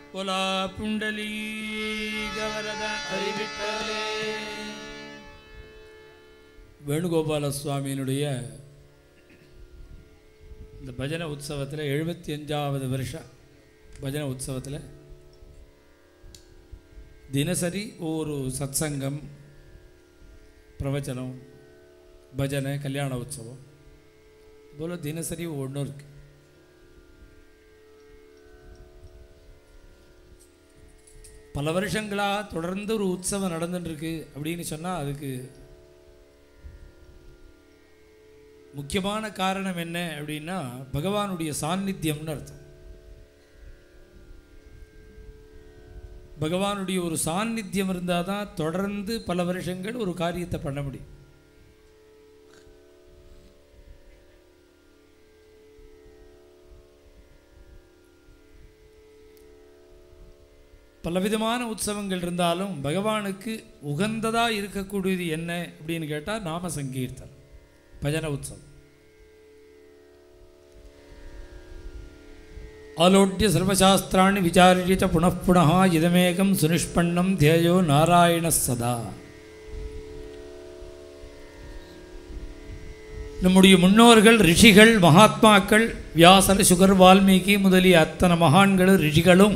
बोला पुंडलीकवरद हरिविठ्ठले. வேணுகோபால சுவாமியினுடைய இந்த பஜனை உற்சவத்தில் 75வது வருஷம் பஜனை உற்சவத்தில் தினசரி ஒரு சத்சங்கம், பிரவச்சனம், பஜனை, கல்யாண உற்சவம் போல் தினசரி ஒன்றும் இருக்கு. பல வருஷங்களாக தொடர்ந்து ஒரு உற்சவம் நடந்துட்டுருக்கு அப்படின்னு சொன்னால் அதுக்கு முக்கியமான காரணம் என்ன அப்படின்னா பகவானுடைய சாநித்தியம்னு அர்த்தம். பகவானுடைய ஒரு சாநித்தியம் இருந்தால் தான் தொடர்ந்து பல வருஷங்கள் ஒரு காரியத்தை பண்ண முடியும். பலவிதமான உற்சவங்கள் இருந்தாலும் பகவானுக்கு உகந்ததாக இருக்கக்கூடியது என்ன அப்படின்னு கேட்டால் நாம சங்கீர்த்தனம், பஜன உற்சவம். ஆலோட்ய சர்வசாஸ்திராணி விசாரிச்ச புனః இதமேகம் சுனிஷ்பண்ணம் தேயோ நாராயண சதா. நம்முடைய முன்னோர்கள், ரிஷிகள், மகாத்மாக்கள், வியாசர், சுகர், வால்மீகி முதலிய அத்தனை மகான்களும் ரிஷிகளும்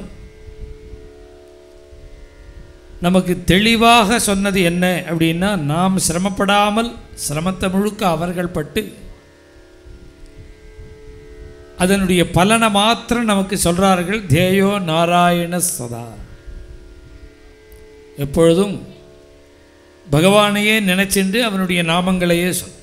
நமக்கு தெளிவாக சொன்னது என்ன அப்படின்னா, நாம் சிரமப்படாமல் சிரமத்தை முழுக்க அவர்கள் பட்டு அதனுடைய பலனை மாத்திரம் நமக்கு சொல்கிறார்கள். தேயோ நாராயண சதா. எப்பொழுதும் பகவானையே நினைச்சிண்டு அவனுடைய நாமங்களையே சொல்.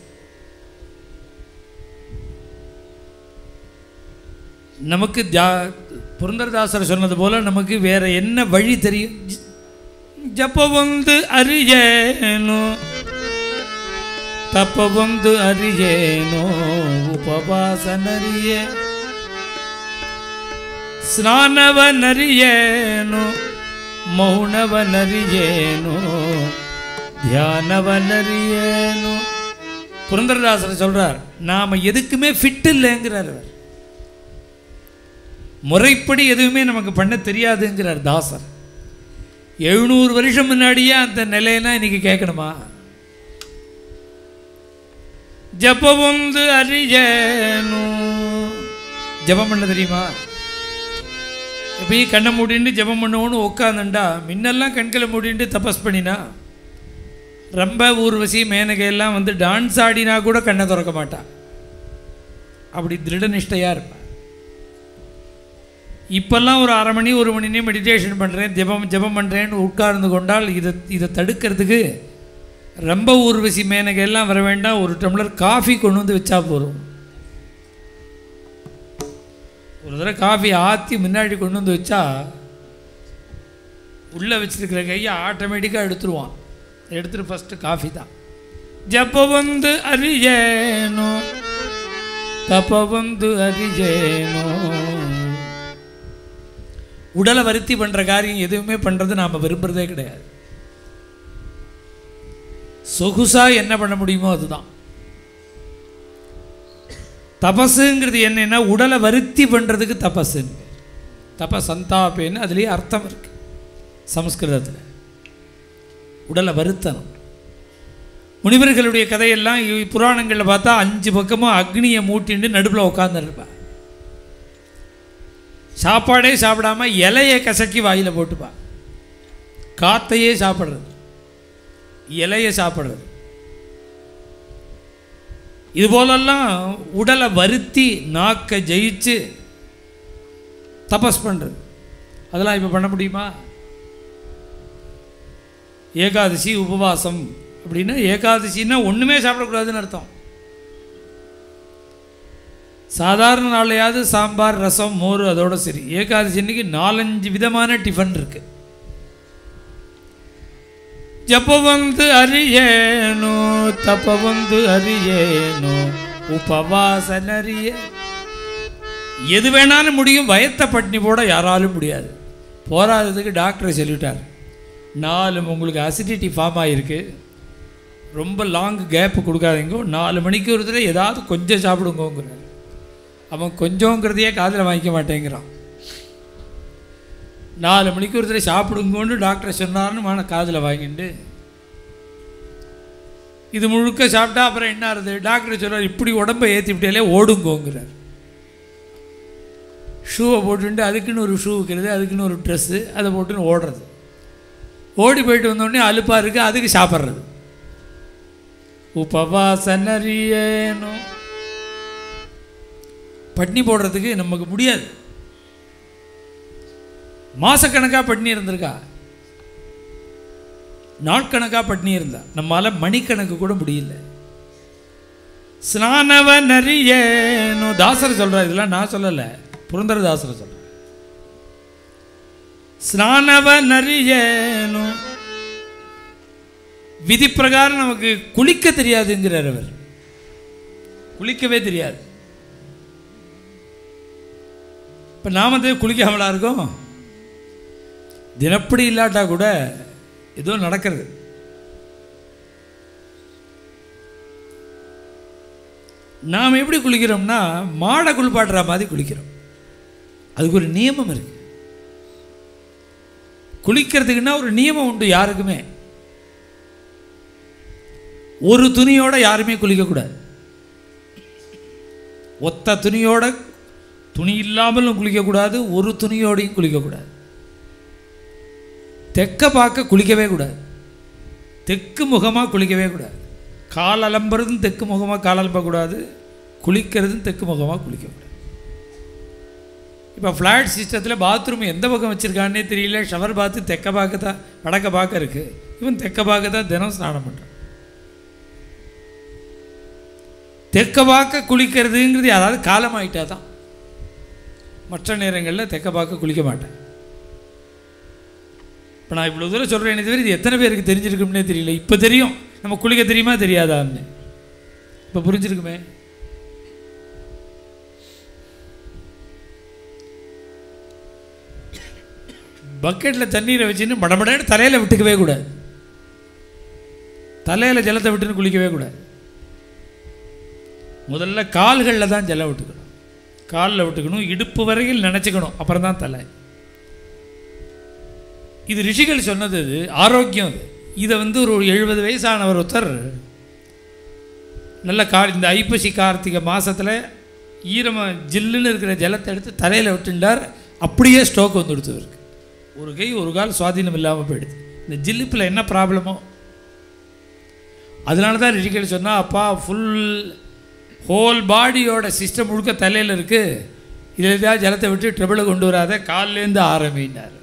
நமக்கு புரந்தரதாசர் சொன்னது போல நமக்கு வேற என்ன வழி தெரியும்? ஜபவந்து அறியேனோ, தப்பவந்து அறியேனோ, உபவாசனறியே, ಸ್ನಾನವನರಿಯೇನು, ಮೌನವನರಿಯೇನು, தியானவனறியேனு. புரந்தரதாசர் சொல்றார், நாம எதுக்குமே ஃபிட் இல்லைங்கிறார். முறைப்படி எதுவுமே நமக்கு பண்ண தெரியாதுங்கிறார் தாசர். 700 வருஷம் முன்னாடியே அந்த நிலையெல்லாம் இன்னைக்கு கேட்கணுமா? ஜபவந்து அறியேனு. ஜபம் பண்ண தெரியுமா? எப்பயும் கண்ணை மூடிட்டு ஜபம் பண்ணுவோன்னு உட்காந்துண்டா, முன்னெல்லாம் கண்களை மூடிட்டு தபஸ் பண்ணினா, ரொம்ப ஊர்வசி மேனகையெல்லாம் வந்து டான்ஸ் ஆடினா கூட கண்ணை திறக்க மாட்டா. அப்படி திருடநிஷ்டையாக இருப்பேன். இப்போல்லாம் ஒரு 1/2 மணி 1 மணி நேரம் மெடிடேஷன் பண்ணுறேன், ஜபம் பண்ணுறேன்னு உட்கார்ந்து கொண்டால் இதை தடுக்கிறதுக்கு ரொம்ப ஊர்வசி மேனகையெல்லாம் வர வேண்டாம், ஒரு டம்ளர் காஃபி கொண்டு வந்து வச்சா போதும். ஒரு தடவை காஃபி ஆற்றி முன்னாடி கொண்டு வந்து வச்சா உள்ளே வச்சிருக்கிற கையை ஆட்டோமேட்டிக்காக எடுத்துருவான். எடுத்துட்டு ஃபஸ்ட்டு காஃபி தான். ஜபவந்து அறியேனோ, தபவந்து அறியேனோ. உடலை வருத்தி பண்ணுற காரியம் எதுவுமே பண்ணுறது நாம் விரும்புகிறதே கிடையாது. சொகுசாக என்ன பண்ண முடியுமோ அதுதான். தபஸுங்கிறது என்னன்னா உடலை வருத்தி பண்ணுறதுக்கு தபஸுன்னு. தபசந்தாபேன்னு அதுலேயே அர்த்தம் இருக்கு சமஸ்கிருதத்தில். உடலை வருத்தணும். முனிவர்களுடைய கதையெல்லாம் புராணங்களில் பார்த்தா 5 பக்கமும் அக்னியை மூட்டின்னு நடுவில் உட்காந்துருப்பா. சாப்பாடே சாப்பிடாம இலையை கசக்கி வாயில் போட்டுப்பா. காத்தையே சாப்பிட்றது, இலையை சாப்பிட்றது, இது போலெல்லாம் உடலை வருத்தி நாக்கை ஜெயிச்சு தபஸ் பண்ணுறது. அதெல்லாம் இப்போ பண்ண முடியுமா? ஏகாதசி உபவாசம் அப்படின்னா, ஏகாதசின்னா ஒன்றுமே சாப்பிடக்கூடாதுன்னு அர்த்தம். சாதாரண நாளையாவது சாம்பார், ரசம், மோர் அதோட சரி. ஏகாதசி இன்னைக்கு 4-5 விதமான டிஃபன் இருக்கு. ஜபவந்து அறியேனோ, தபவந்து அறியேனோ, உபவாசனறிய. எது வேணாலும் முடியும், வயத்தை பட்டினி போட யாராலும் முடியாது. போராததுக்கு டாக்டரை சொல்லிவிட்டார், 4 உங்களுக்கு அசிடிட்டி ஃபார்ம் ஆகிருக்கு, ரொம்ப லாங் கேப்பு கொடுக்காதீங்க, 4 மணிக்கு ஒரு தடவை ஏதாவது கொஞ்சம் சாப்பிடுங்கிறார். அவன் கொஞ்சங்கிறதையே காதில் வாங்கிக்க மாட்டேங்கிறான். 4 மணிக்கு ஒருத்தர் சாப்பிடுங்கன்னு டாக்டர் சொன்னார்னு காதில் வாங்கிட்டு இது முழுக்க சாப்பிட்டா அப்புறம் என்ன ஆகுது? டாக்டர் சொல்கிறார், இப்படி உடம்பை ஏற்றி விட்டாலே ஓடுங்கோங்கிறார். ஷூவை போட்டுட்டு அதுக்குன்னு ஒரு ஷூ வைக்கிறது, அதுக்குன்னு ஒரு ட்ரெஸ்ஸு, அதை போட்டுன்னு ஓடுறது. ஓடி போயிட்டு வந்தோடனே அலுப்பாக இருக்குது, அதுக்கு சாப்பிட்றது. உபவாசனரியேனோ பட்னி போடுறதுக்கு நமக்கு முடியாது. மாதக்கணக்காக பட்னி இருந்திருக்கா, நாட்கணக்காக பட்னி இருந்தா, நம்மளால் மணிக்கணக்கு கூட முடியல. ஸ்நானவ நரியேனோ தாசர் சொல்கிறார், இதெல்லாம் நான் சொல்லலை, புரந்தரதாசரை சொல்கிறார். ஸ்நானவ நரியேனோ விதி பிரகாரம் நமக்கு குளிக்க தெரியாதுங்கிறார் அவர். குளிக்கவே தெரியாது. இப்போ நாம் வந்து குளிக்காமலா இருக்கோம்? தினப்படி இல்லாட்டா கூட ஏதோ நடக்கிறது. நாம் எப்படி குளிக்கிறோம்னா மாடை குளிப்பாட்டுற மாதிரி குளிக்கிறோம். அதுக்கு ஒரு நியமம் இருக்கு. குளிக்கிறதுக்குன்னா ஒரு நியமம் உண்டு யாருக்குமே. ஒரு துணியோட யாருமே குளிக்கக்கூடாது. ஒத்த துணியோட, துணி இல்லாமலும் குளிக்கக்கூடாது, ஒரு துணியோடையும் குளிக்கக்கூடாது. தெற்க பார்க்க குளிக்கவே கூடாது, தெற்கு முகமாக குளிக்கவே கூடாது. கால் அலம்புறதும் தெற்கு முகமாக கால் அலம்பக்கூடாது, குளிக்கிறதும் தெற்கு முகமாக குளிக்கக்கூடாது. இப்போ ஃப்ளாட் சிஸ்டத்தில் பாத்ரூம் எந்த பக்கம் வச்சுருக்கான்னே தெரியல. ஷவர் பாத்து தெற்க பார்க்க தான், வடக்க பார்க்க இருக்குது. இவன் தெற்க பார்க்க தான் தினம் ஸ்நானம் பண்ணுறான். தெற்க பார்க்க குளிக்கிறதுங்கிறது யாராவது காலமாயிட்டா தான். மற்ற நேரங்களில் தெற்க பார்க்க குளிக்க மாட்டேன். இப்போ நான் இவ்வளோ தூரம் சொல்கிறேன், எனக்கு இது எத்தனை பேருக்கு தெரிஞ்சிருக்கும்னே தெரியல. இப்போ தெரியும், நம்ம குளிக்க தெரியுமா தெரியாதான்னு இப்போ புரிஞ்சிருக்குமே. பக்கெட்டில் தண்ணீரை வச்சுன்னு மடமடன்னு தலையில் விட்டுக்கவே கூடாது. தலையில் ஜலத்தை விட்டுன்னு குளிக்கவே கூடாது. முதல்ல கால்களில் தான் ஜலம் விட்டுக்கணும். காலில் விட்டுக்கணும், இடுப்பு வரையில் நினச்சிக்கணும், அப்புறம் தான் தலை. இது ரிஷிகள் சொன்னது, இது ஆரோக்கியம். அது இதை வந்து ஒரு 70 வயசானவர் ஒருத்தர் நல்ல இந்த ஐப்பசி கார்த்திகை மாதத்தில் ஈரமாக ஜில்லுன்னு இருக்கிற ஜலத்தை எடுத்து தலையில் விட்டுண்டார். அப்படியே ஸ்ட்ரோக் வந்து கொடுத்தவருக்கு. ஒரு கை ஒரு கால் சுவாதீனம் இல்லாமல் போயிடுது. இந்த ஜில்லுப்பில் என்ன ப்ராப்ளமோ அதனால தான் ரிஷிகள் சொன்னால், அப்பா ஃபுல் ஹோல் பாடியோட சிஸ்டம் முழுக்க தலையில் இருக்குது, இதில் ஏதாவது ஜலத்தை விட்டு ட்ரபிளை கொண்டு வராத, காலிலேருந்து ஆரம்பினார்.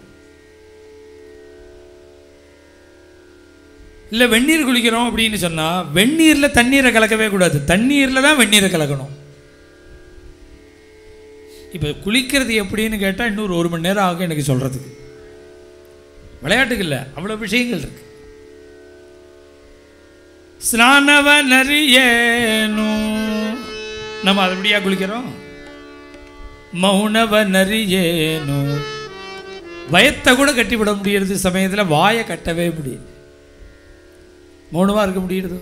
இல்லை வெந்நீர் குளிக்கிறோம் அப்படின்னு சொன்னால் வெந்நீரில் தண்ணீரை கலக்கவே கூடாது, தண்ணீரில் தான் வெந்நீரை கலக்கணும். இப்போ குளிக்கிறது எப்படின்னு கேட்டால் இன்னொரு 1 மணி நேரம் ஆகும் எனக்கு சொல்கிறதுக்கு. விளையாட்டுக்கு இல்லை, அவ்வளோ விஷயங்கள் இருக்கு. ஸ்நானவ நரியேனோ நம்ம அதுபடியாக குளிக்கிறோம். மௌனவ நரியேனோ வயத்தை கூட கட்டிவிட முடியறது சமயத்தில் வாயை கட்டவே முடியுது. மௌனமாக இருக்க முடியுது.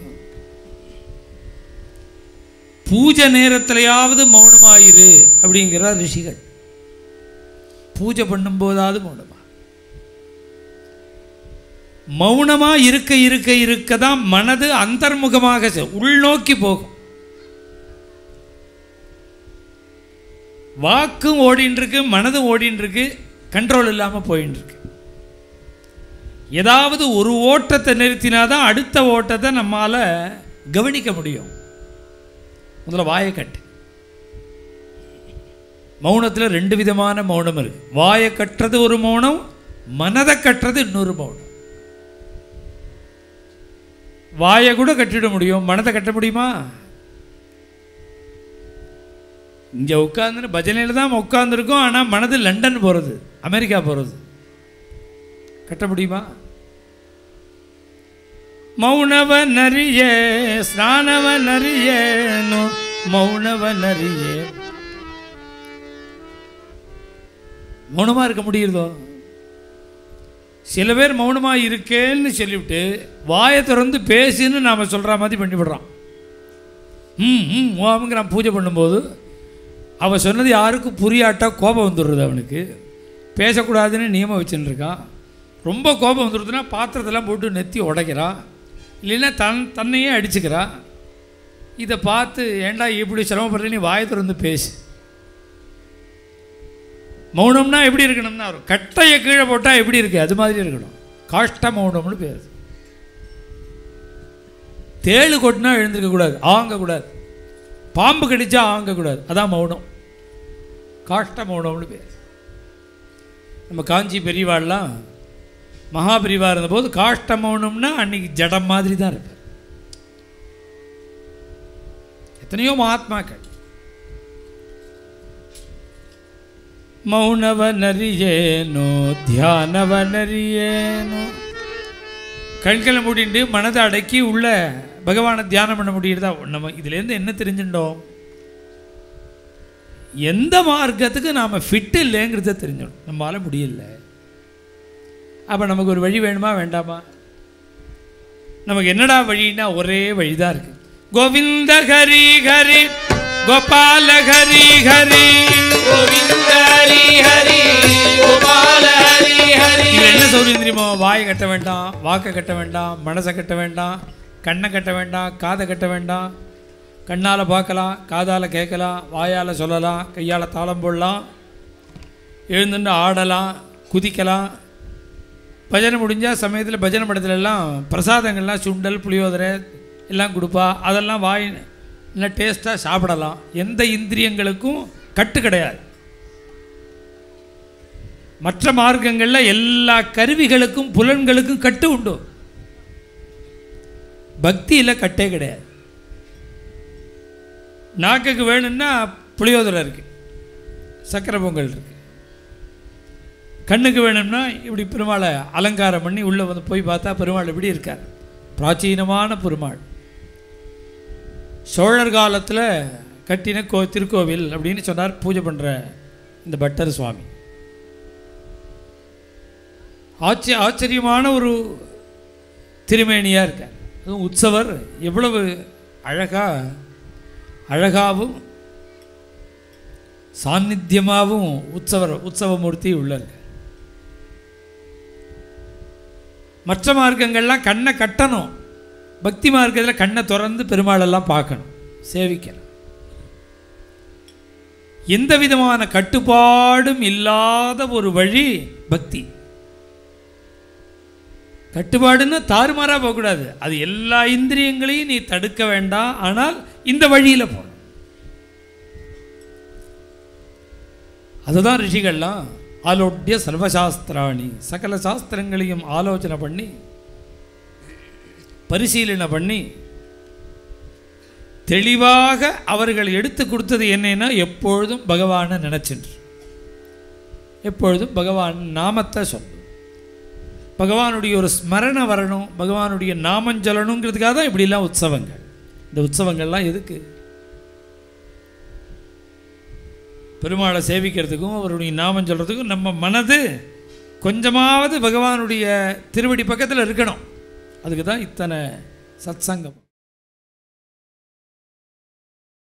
பூஜை நேரத்திலையாவது மௌனமாயிரு அப்படிங்கிறார் ரிஷிகள். பூஜை பண்ணும்போதாவது மௌனமாக இருக்க இருக்க இருக்க தான் மனது அந்தர்முகமாக உள்நோக்கி போகும். வாக்கும் ஓடின்னு இருக்கு, மனதும் ஓடின்னு இருக்கு, கண்ட்ரோல் இல்லாமல் போயின்னு இருக்கு. ஏதாவது ஒரு ஓட்டத்தை நிறுத்தினாதான் அடுத்த ஓட்டத்தை நம்மால் கவனிக்க முடியும். முதல்ல வாயை கட்டு. மௌனத்தில் 2 விதமான மௌனம் இருக்கு. வாயை கட்டுறது ஒரு மௌனம், மனதை கட்டுறது இன்னொரு மௌனம். வாயை கூட கட்டிட முடியும், மனதை கட்ட முடியுமா? இங்கே உட்காந்துன்னு பஜனையில் தான் உட்காந்துருக்கோம், ஆனால் மனது லண்டன் போகிறது, அமெரிக்கா போகிறது. கட்ட முடியுமா? மௌனவ நரியே ஸ்நானவ நரியேனோ மௌனவ நரியே. மௌனமாக இருக்க முடியுதோ? சில பேர் மௌனமாக இருக்கேன்னு சொல்லிவிட்டு வாயை திறந்து பேசுன்னு நாம் சொல்கிற மாதிரி பண்ணிவிடுறான். ஓமுங்கிறான். பூஜை பண்ணும்போது அவன் சொன்னது யாருக்கும் புரியாட்டா கோபம் வந்துடுறது அவனுக்கு. பேசக்கூடாதுன்னு நியமம் வச்சுன்னு இருக்கான். ரொம்ப கோபம் வந்துடுதுன்னா பாத்திரத்தெல்லாம் போட்டு நெத்தி உடைக்கிறான், இல்லைன்னா தன்னையே அடிச்சுக்கிறான். இதை பார்த்து ஏண்டா இப்படி சிரமப்படுற, நீ வாயை திறந்து பேசு. மௌனம்னா எப்படி இருக்கணும்னா ஒரு கட்டையை கீழே போட்டால் எப்படி இருக்கு அது மாதிரி இருக்கணும். காஷ்ட மௌனம்னு பேர். தேளு கொட்டினா எழுந்திருக்கக்கூடாது, ஆங்கக்கூடாது. பாம்பு கடிச்சா ஆங்கக்கூடாது, அதான் மௌனம். காஷ்ட மௌனம்னு பேர். நம்ம காஞ்சி பெரியவாள்லாம் மகா பெரியவா இருந்தபோது காஷ்ட மௌனம்னா அன்னைக்கு ஜடம் மாதிரி தான் இருப்பார். எத்தனையோ மகாத்மாக்கள் மௌனவ நரியேனோ தியானவ நரியேனோ, கண்களை மூடிண்டு மனதை அடக்கி உள்ள பகவானை தியானம் பண்ண முடியுதா? நம்ம இதுலேருந்து என்ன தெரிஞ்சுட்டோம்? எந்த மார்க்கத்துக்கு நாம் ஃபிட்டு இல்லைங்கிறத தெரிஞ்சிடும். நம்மளால முடியல. அப்போ நமக்கு ஒரு வழி வேணுமா வேண்டாமா? நமக்கு என்னடா வழின்னா ஒரே வழிதான் இருக்கு. கோவிந்த ஹரி ஹரி கோபால ஹரி ஹரி, கோவிந்த ஹரி ஹரி கோபால ஹரி ஹரி. இது என்ன சௌரியம் தெரியுமோ? வாயை கட்ட வேண்டாம், வாக்கை கட்ட வேண்டாம், மனசை கட்ட வேண்டாம், கண்ணை கட்ட வேண்டாம், காதை கட்ட வேண்டாம். கண்ணால் பார்க்கலாம், காதால் கேட்கலாம், வாயால் சொல்லலாம், கையால் தாளம் போடலாம், எழுந்துட்டு ஆடலாம், குதிக்கலாம். பஜனை முடிஞ்சால் சமயத்தில் பஜனை படத்துலலாம் பிரசாதங்கள்லாம் சுண்டல் புளியோதரை எல்லாம் கொடுப்பா. அதெல்லாம் வாய் நல்லா டேஸ்ட்டாக சாப்பிடலாம். எந்த இந்திரியங்களுக்கும் கட்டு கிடையாது. மற்ற மார்க்கங்களில் எல்லா கருவிகளுக்கும் புலன்களுக்கும் கட்டு உண்டு. பக்தியில் கட்டே கிடையாது. நாக்குக்கு வேணும்னா புளியோதரை இருக்குது, சக்கரை பொங்கல் இருக்குது. கண்ணுக்கு வேணும்னா இப்படி பெருமாளை அலங்காரம் பண்ணி உள்ளே வந்து போய் பார்த்தா பெருமாள் எப்படி இருக்கார்? பிராச்சீனமான பெருமாள். சோழர் காலத்தில் கட்டின திருக்கோவில் அப்படின்னு சொன்னார் பூஜை பண்ணுற இந்த பட்டர் சுவாமி. ஆச்சரியமான ஒரு திருமேனியாக இருக்கார். அதுவும் உற்சவர் எவ்வளவு அழகாகவும் சாநித்தியமாகவும் உற்சவமூர்த்தி உள்ளார். மற்ற மார்க்கங்கள்லாம் கண்ணை கட்டணும். பக்தி மார்க்கத்தில் கண்ணை திறந்து பெருமாளெல்லாம் பார்க்கணும், சேவிக்கணும். எந்த விதமான கட்டுப்பாடும் இல்லாத ஒரு வழி பக்தி. கட்டுப்பாடுன்னா தாறுமாறாக போகக்கூடாது. அது எல்லா இந்திரியங்களையும் நீ தடுக்க வேண்டாம், ஆனால் இந்த வழியில் போகணும். அதுதான் ரிஷிகள்லாம் ஆலோட்ய சர்வசாஸ்திராணி, சகல சாஸ்திரங்களையும் ஆலோசனை பண்ணி பரிசீலனை பண்ணி தெளிவாக அவர்கள் எடுத்து கொடுத்தது என்னன்னா, எப்பொழுதும் பகவானை நினைச்சின்று, எப்பொழுதும் பகவான் நாமத்தை சொல்லணும், பகவானுடைய ஒரு ஸ்மரணை வரணும், பகவானுடைய நாமம் சொல்லணுங்கிறதுக்காக தான் இப்படிலாம் உற்சவங்கள். இந்த உற்சவங்கள்லாம் எதுக்கு? பெருமாளை சேவிக்கிறதுக்கும் அவருடைய நாமம் சொல்கிறதுக்கும் நம்ம மனது கொஞ்சமாவது பகவானுடைய திருவடி பக்கத்தில் இருக்கணும். அதுக்கு தான் இத்தனை சத்சங்கம்.